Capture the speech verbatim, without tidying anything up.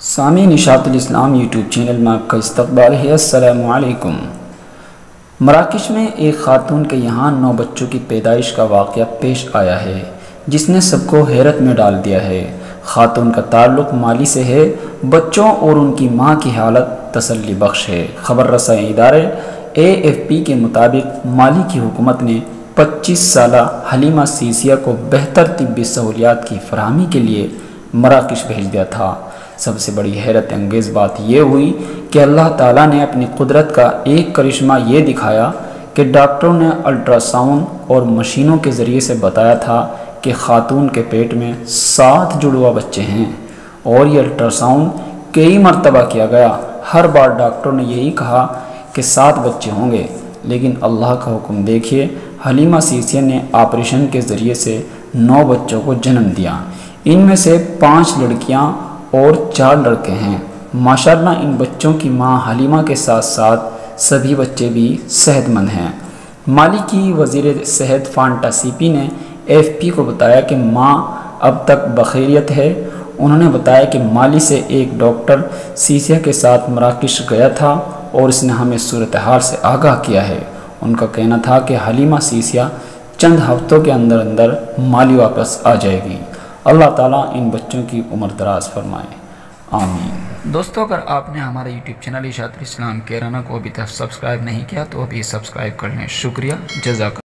سامعین اشاعت الاسلام یوٹیوب چینل میں آپ کا استقبال ہے۔ السلام علیکم۔ مراکش میں ایک خاتون کے یہاں نو بچوں کی پیدائش کا واقعہ پیش آیا ہے جس نے سب کو حیرت میں ڈال دیا ہے۔ خاتون کا تعلق مالی سے ہے۔ بچوں اور ان کی ماں کی حالت تسلی بخش ہے۔ خبر رسائی ادارے اے ایف پی کے مطابق مالی کی حکومت نے پچیس سالہ حلیمہ سیسیا کو بہتر طبی سہولیات کی فراہمی کے لیے مراکش بھیج دیا تھا۔ سب سے بڑی حیرت انگیز بات یہ ہوئی کہ اللہ تعالیٰ نے اپنی قدرت کا ایک کرشمہ یہ دکھایا کہ ڈاکٹروں نے الٹرا ساؤنڈ اور مشینوں کے ذریعے سے بتایا تھا کہ خاتون کے پیٹ میں سات جڑواں بچے ہیں، اور یہ الٹرا ساؤنڈ کئی مرتبہ کیا گیا۔ ہر بار ڈاکٹروں نے یہی کہا کہ سات بچے ہوں گے، لیکن اللہ کا حکم دیکھیے، حلیمہ سیسیا نے آپریشن کے ذریعے سے نو بچوں کو جنم دیا۔ ان میں سے پانچ لڑکیاں اور چار لڑکے ہیں۔ ماشاءاللہ ان بچوں کی ماں حلیمہ کے ساتھ ساتھ سبھی بچے بھی صحت مند ہیں۔ مالی کی وزیر صحت فانٹا سی پی نے ایف پی کو بتایا کہ ماں اب تک بخیریت ہے۔ انہوں نے بتایا کہ مالی سے ایک ڈاکٹر سیسیا کے ساتھ مراکش گیا تھا اور اس نے ہمیں صورتحال سے آگاہ کیا ہے۔ ان کا کہنا تھا کہ حلیمہ سیسیا چند ہفتوں کے اندر اندر مالی واپس آ جائے گی۔ اللہ تعالیٰ ان بچوں کی عمر دراز فرمائے، آمین۔ دوستو، اگر آپ نے ہمارے یوٹیوب چینل اشاعت الاسلام کیرانہ کو ابھی تک سبسکرائب نہیں کیا تو ابھی سبسکرائب کر لیں۔ شکریہ، جزاک اللہ۔